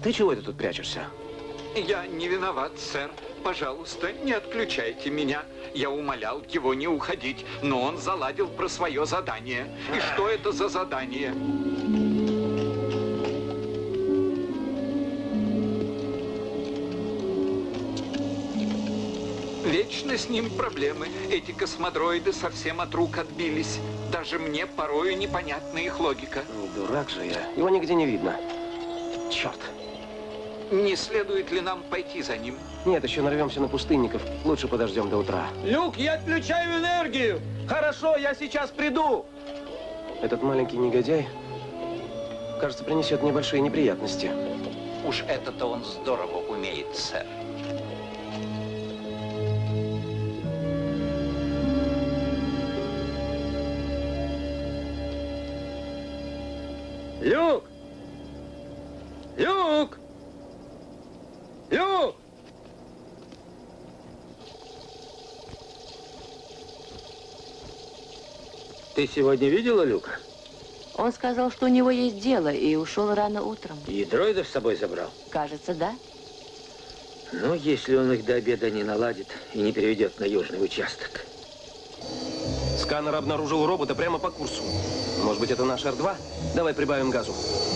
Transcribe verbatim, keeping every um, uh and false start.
ты чего это тут прячешься? Я не виноват, сэр. Пожалуйста, не отключайте меня. Я умолял его не уходить, но он заладил про свое задание. И что это за задание? Вечно с ним проблемы. Эти космодроиды совсем от рук отбились. Даже мне порою непонятна их логика. Ну, дурак же я. Его нигде не видно. Черт. Не следует ли нам пойти за ним? Нет, еще нарвемся на пустынников. Лучше подождем до утра. Люк, я отключаю энергию. Хорошо, я сейчас приду. Этот маленький негодяй, кажется, принесет небольшие неприятности. Уж это-то он здорово умеет, сэр. Люк! Люк! Люк! Ты сегодня видела Люка? Он сказал, что у него есть дело, и ушел рано утром. И дроидов с собой забрал? Кажется, да. Ну, если он их до обеда не наладит и не переведет на южный участок. Сканер обнаружил робота прямо по курсу. Может быть, это наш Эр два? Давай прибавим газу.